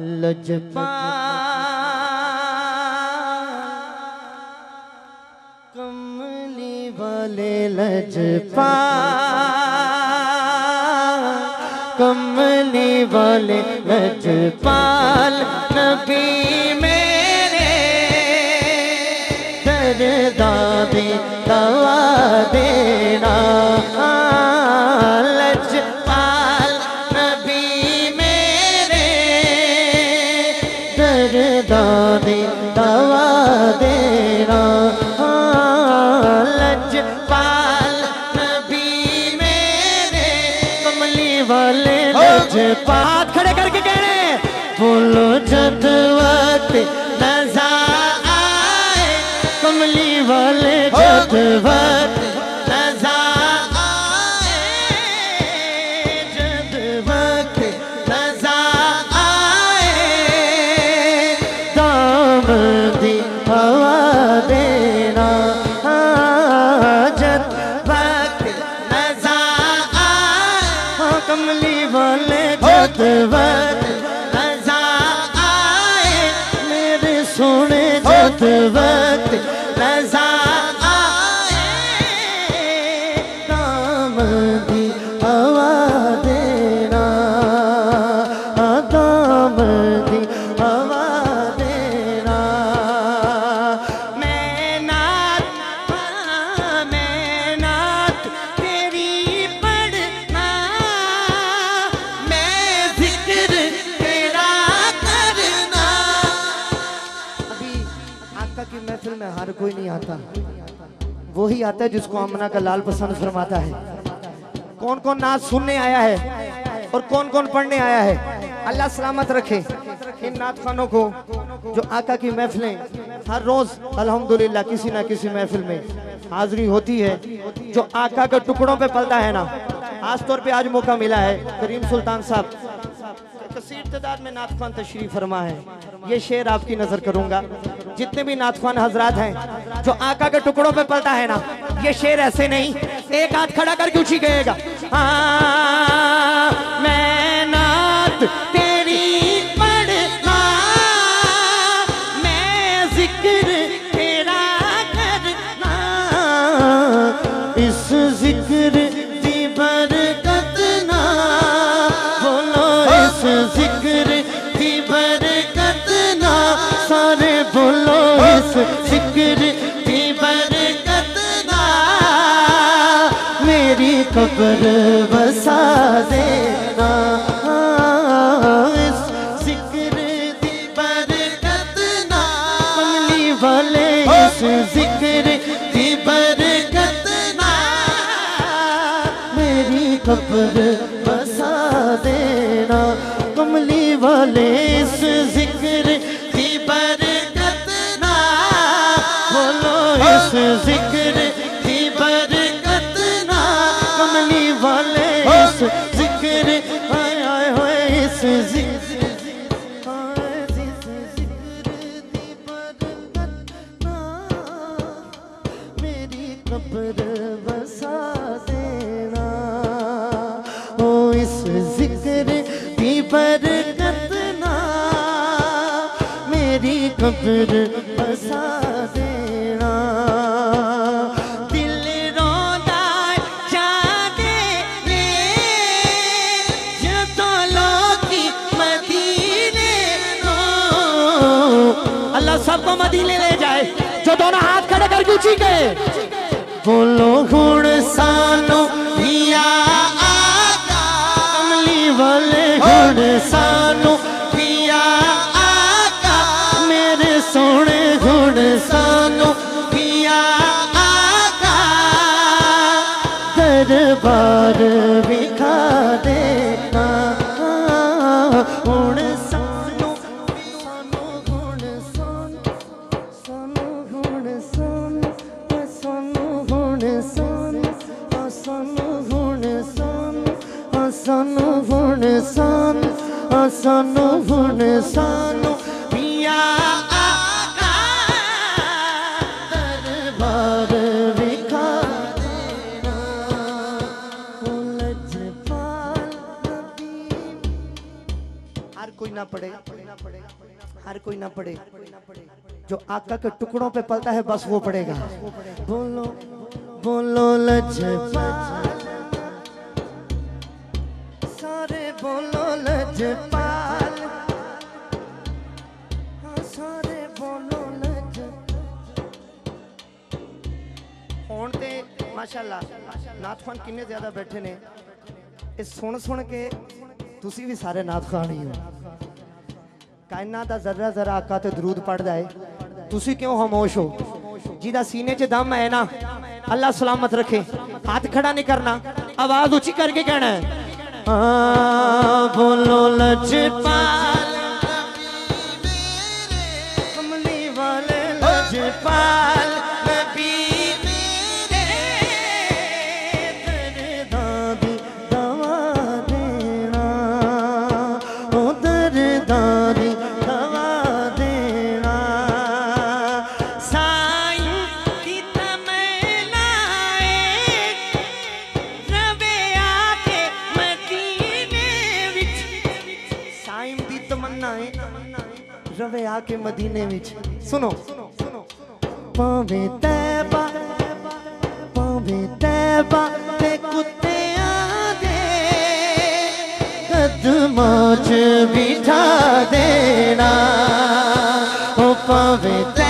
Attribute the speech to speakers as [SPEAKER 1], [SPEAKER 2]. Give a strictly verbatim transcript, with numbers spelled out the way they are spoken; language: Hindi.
[SPEAKER 1] लजपाल कमली वाले लजपाल कमली वाले लजपाल नबी मेरे दर्दादी दवा देना लजपाल नबी मेरे दर्दादी दवा देना लजपाल नबी मेरे कमली वाले लजपाल खड़े करके कह रहे हैं बोलो जद वक्त नजर आए कमली वाले जद वक्त नजर आए जद वक्त नजर आए दामदी हवा देना जद वक्त नजर आए कमली वाले जद वक्त नजर आए मेरे सोने जद वक्त नजर आए दामदी हवा देना दामदी हवा देना मैं नात मैं नात तेरी पढ़ना मैं जिक्र तेरा करना। अभी आका की महफिल में हर कोई नहीं आता, वही आता है जिसको आमना का लाल पसंद फरमाता है। कौन कौन नाच सुनने आया है और कौन कौन पढ़ने आया है, अल्लाह सलामत रखे इन नात खानों को जो आका की महफिलें हर रोज अल्हम्दुलिल्लाह किसी ना किसी महफिल में हाजिरी होती है, जो आका के टुकड़ों पे पलता है ना। खास तौर पे आज मौका मिला है करीम सुल्तान साहब कसीर तादाद में नात खान तशरीफ फरमा है, ये शेर आपकी नजर करूंगा। जितने भी नात खान हजरात हैं जो आका के टुकड़ों पे पलता है ना, ये शेर ऐसे नहीं, एक हाथ खड़ा करके ऊंची गएगा। हाँ मैं नात तेरी पढ़ना मैं जिक्र तेरा करना इस जिक्र की बरकत ना बोलो इस जिक्र की बरकत ना सारे बोलो इस जिक्र की बरकत ना मेरी कब्र बसा देना इस जिक्र की बरकत ना कमली वाले इस जिक्र की बरकत ना मेरी कब्र बसा देना कमली वाले इस जिक्र की बरकत ना बोलो इस जिक्र की बरकत ना कमली वाले इस जिक्र हाय हाय हाय इस जिक्र हाय इस जिक्र की बरकत ना मेरी कब्र बसा देना ओ इस जिक्र की बरकत ना मेरी कब्र बसा देना। दिल रोंदा जागे ने जदों लोकी मदीने नो अल्लाह सबको मदीने ले जाए जो दोनों हाथ खड़े करके ऊंची गए बोलो हुण सानू पिया आका कमली वाले हुण सानू पिया आका मेरे सोने हुण सानू पिया आका दरबार विखा देना हुण सानू सानू हुण सानू सानू हुण सानू सानू हुण सानू सानू हुण सानू सानू हुण सानू सानू हुण सानू पिया आका दरबार विखा देना लजपाल नबी। हर कोई ना पढ़े, हर कोई ना पढ़े, जो आका के टुकड़ों पे पलता है बस वो पढ़ेगा। बोलो बोलो लजपाल, सारे बोलो लजपाल, सारे बोलो लजपाल। हुण ते माशाअल्लाह नाथ खान किन्ने ज्यादा बैठे ने, ये सुन सुन के तुसी भी सारे नाथ खान ही हो। कायनात दा जरा जरा आका ते दरूद पढ़दा है, तुसी क्यों खामोश हो? जिदा सीने च दम है ना, अल्लाह सलामत रखे। हाथ खड़ा नहीं करना, आवाज ऊंची करके कहना है, आ, बोलो लजपाल, कमली वाले लजपाल, नबी मेरे दर्दां दी दवा देना, ओ दर्दां दी दवा देना। साईं दी तमन्नाए रवे आके मदीने विच, साईं दी तमन्नाए रवे आके मदीने विच। सुनो पावे तैबा, पावे तैबा ते कुत्तियां दे कदमां च बिठा देना, ओ पावे